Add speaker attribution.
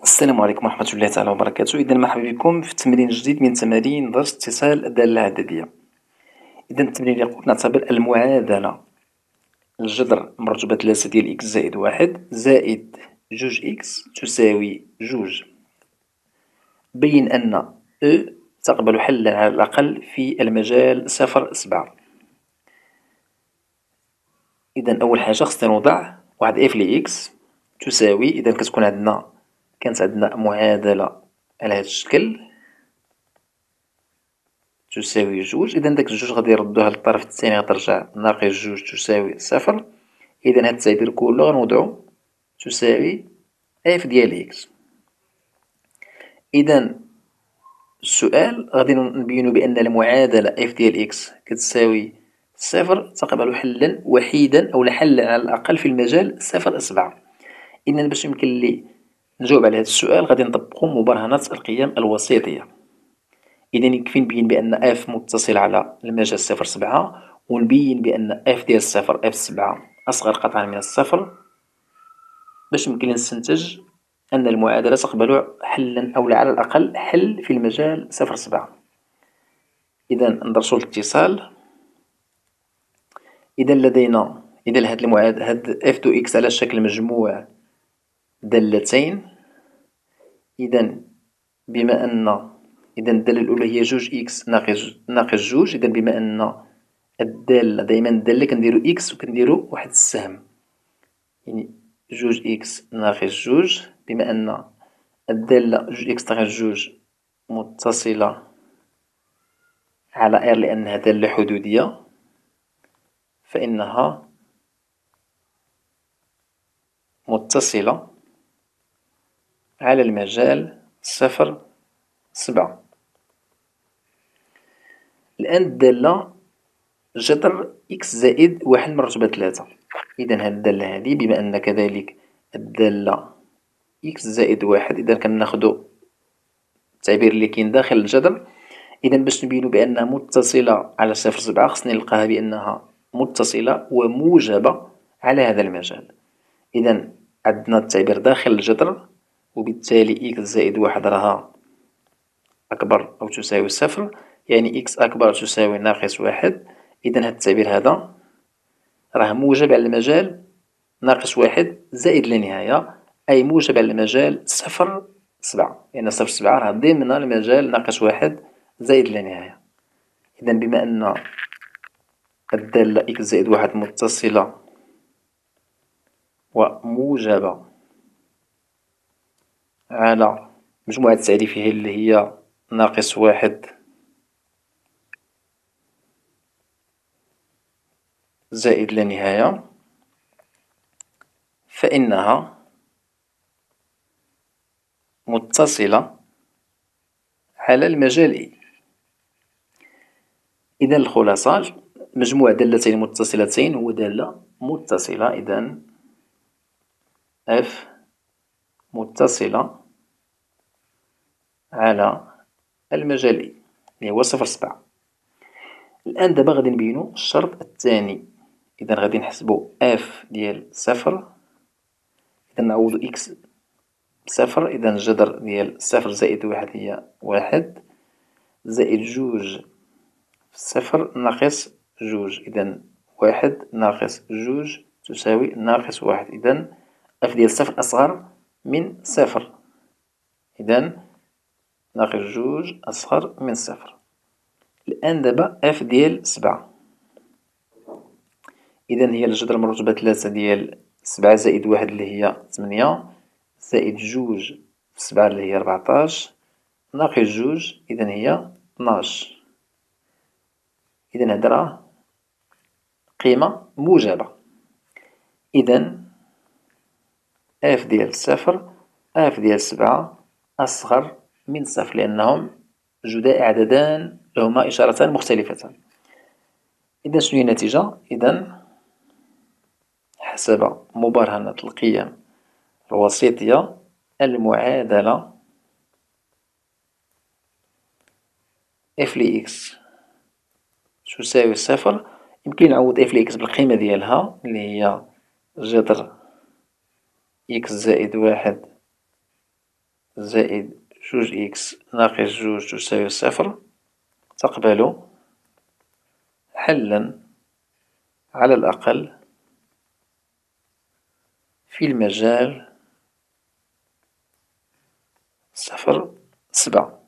Speaker 1: السلام عليكم ورحمة الله تعالى وبركاته. إذا مرحبا بكم في تمرين جديد من تمارين درس اتصال الدالة العددية. إذا التمرين يقول نعتبر المعادلة الجذر مرتبة 3 ديال إكس زائد واحد زائد جوج إكس تساوي جوج. بين أن أو تقبل حلا على الأقل في المجال 0 7. إذا أول حاجة خصنا نوضع واحد إف لإكس تساوي، إذا كانت عندنا معادلة على هذا الشكل تساوي جوج. إذا داك الجوج غادي نردوها للطرف الثاني غترجع ناقص جوج تساوي صفر. إذا هاد التعبير كله غنوضعو تساوي اف ديال إكس. إذا السؤال غادي نبينو بأن المعادلة اف ديال إكس كتساوي صفر تقبل حلا وحيدا أو حلا على الأقل في المجال 0 7. إذا باش يمكن لي نجاوب على هذا السؤال غادي نطبقو مبرهنة القيم الوسيطية. إذا يكفي نبين بأن اف متصلة على المجال 0 7، ونبين بأن اف ديال الصفر اف 7 أصغر قطعا من الصفر، باش يمكن نستنتج أن المعادلة تقبل حلا أو على الأقل حل في المجال 0 7. إذا ندرسو الاتصال. إذا لدينا هاد اف دو إكس على شكل مجموع دالتين. إذا بما أن الدالة الأولى هي جوج إكس ناقص جوج، إذا بما أن الدالة دايما كنديرو إكس وكنديرو واحد السهم، يعني جوج إكس ناقص جوج. بما أن الدالة جوج إكس ناقص جوج متصلة على إر لأنها دالة حدودية، فإنها متصلة على المجال 0 7. الآن الدالة جذر إكس زائد واحد مرتبة 3. إذا هاد الدالة هادي بما أن كذلك الدالة إكس زائد واحد، إذا كناخدو التعبير اللي كاين داخل الجذر. إذا باش نبينو بأنها متصلة على 0 7 خصني نلقاها بأنها متصلة وموجبة على هذا المجال. إذا عندنا التعبير داخل الجذر، وبالتالي إكس زائد واحد راها أكبر أو تساوي صفر، يعني إكس أكبر تساوي ناقص واحد. إذا هاد التعبير هذا راه موجب على المجال ناقص واحد زائد لا نهاية، أي موجب على المجال 0 7، لأن 0 7 راه ضمن المجال ناقص واحد زائد لا نهاية. إذا بما أن الدالة إكس زائد واحد متصلة وموجبة على مجموعة تعريفها اللي هي ناقص واحد زائد لا نهاية، فإنها متصلة على المجال إي. إذا الخلاصة مجموع دالتين متصلتين هو دالة متصلة. إذا اف متصلة على المجال إي اللي هو 0 7. الآن دابا غادي نبينو الشرط الثاني. إذا غادي نحسبو اف ديال صفر. إذا نعوضو إكس بصفر. إذا الجذر ديال صفر زائد واحد هي واحد، زائد جوج في صفر ناقص جوج. إذا واحد ناقص جوج تساوي ناقص واحد. إذا اف ديال صفر أصغر من صفر. إذا ناقص جوج أصغر من صفر. الآن دابا اف ديال 7. إذا هي الجذر مرتبة 3 ديال 7 زائد واحد اللي هي 8، زائد جوج في 7 اللي هي 14، ناقص جوج إذا هي 12. إذا هذا راه قيمة موجبة. إذا اف ديال صفر اف ديال 7 أصغر من صفر، لأنهم جداء عددان لهما إشارتان مختلفتان. إذا شنو هي النتيجة؟ إذا حسب مبرهنة القيم الوسيطية المعادلة اف لإكس تساوي صفر. يمكن نعوض اف لإكس بالقيمة ديالها اللي هي جذر إكس زائد واحد زائد جوج إكس ناقص جوج تساوي صفر تقبل حلا على الأقل في المجال صفر 7.